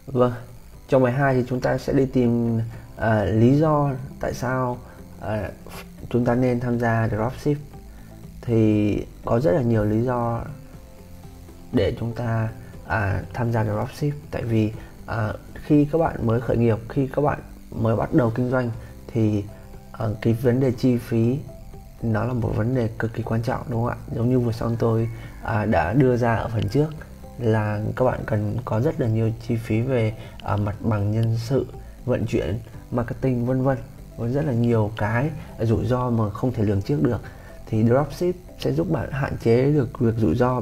Vâng, trong bài 2 thì chúng ta sẽ đi tìm lý do tại sao chúng ta nên tham gia dropship. Thì có rất là nhiều lý do để chúng ta tham gia dropship. Tại vì khi các bạn mới khởi nghiệp, khi các bạn mới bắt đầu kinh doanh thì cái vấn đề chi phí nó là một vấn đề cực kỳ quan trọng, đúng không ạ? Giống như vừa xong tôi đã đưa ra ở phần trước là các bạn cần có rất là nhiều chi phí về mặt bằng nhân sự, vận chuyển, marketing vân vân, với rất là nhiều cái rủi ro mà không thể lường trước được. Thì dropship sẽ giúp bạn hạn chế được việc rủi ro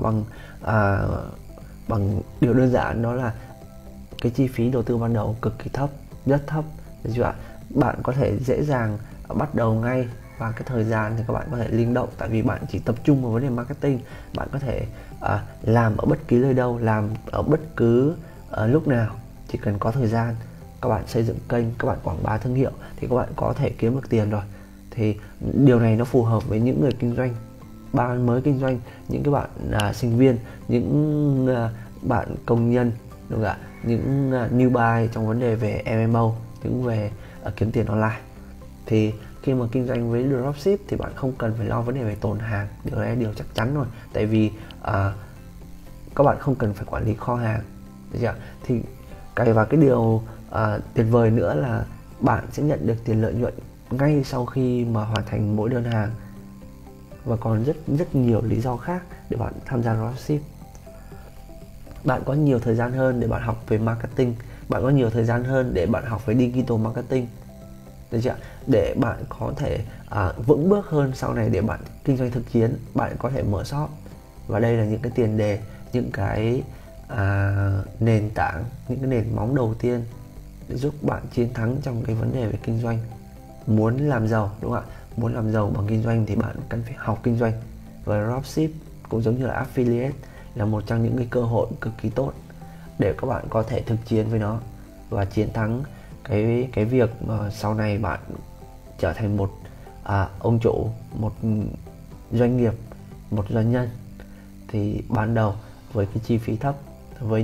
bằng điều đơn giản, đó là cái chi phí đầu tư ban đầu cực kỳ thấp, rất thấp, được chưa ạ? Bạn có thể dễ dàng bắt đầu ngay, và cái thời gian thì các bạn có thể linh động, tại vì bạn chỉ tập trung vào vấn đề marketing. Bạn có thể làm ở bất kỳ nơi đâu, làm ở bất cứ lúc nào, chỉ cần có thời gian. Các bạn xây dựng kênh, các bạn quảng bá thương hiệu thì các bạn có thể kiếm được tiền rồi. Thì điều này nó phù hợp với những người kinh doanh, bạn mới kinh doanh, những cái bạn sinh viên, những bạn công nhân, đúng không ạ? Những newbie trong vấn đề về MMO, những về kiếm tiền online. Thì khi mà kinh doanh với dropship thì bạn không cần phải lo vấn đề về tồn hàng, điều này là điều chắc chắn rồi. Tại vì các bạn không cần phải quản lý kho hàng, được chưa? Thì và cái điều tuyệt vời nữa là bạn sẽ nhận được tiền lợi nhuận ngay sau khi mà hoàn thành mỗi đơn hàng. Và còn rất nhiều lý do khác để bạn tham gia dropship. Bạn có nhiều thời gian hơn để bạn học về marketing, bạn có nhiều thời gian hơn để bạn học về digital marketing, được chưa? Để bạn có thể vững bước hơn sau này để bạn kinh doanh thực chiến, bạn có thể mở shop. Và đây là những cái tiền đề, những cái nền tảng, những cái nền móng đầu tiên để giúp bạn chiến thắng trong cái vấn đề về kinh doanh. Muốn làm giàu, đúng không ạ? Muốn làm giàu bằng kinh doanh thì bạn cần phải học kinh doanh. Và dropship cũng giống như là affiliate, là một trong những cái cơ hội cực kỳ tốt để các bạn có thể thực chiến với nó và chiến thắng cái việc mà sau này bạn trở thành một ông chủ, một doanh nghiệp, một doanh nhân. Thì ban đầu với cái chi phí thấp, với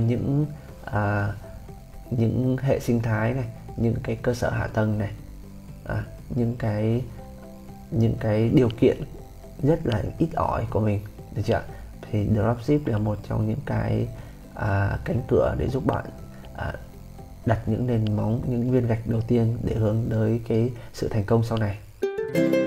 những hệ sinh thái này, những cái cơ sở hạ tầng này, những cái điều kiện rất là ít ỏi của mình, được chưa? Thì dropship là một trong những cái cánh cửa để giúp bạn đặt những nền móng, những viên gạch đầu tiên để hướng tới cái sự thành công sau này.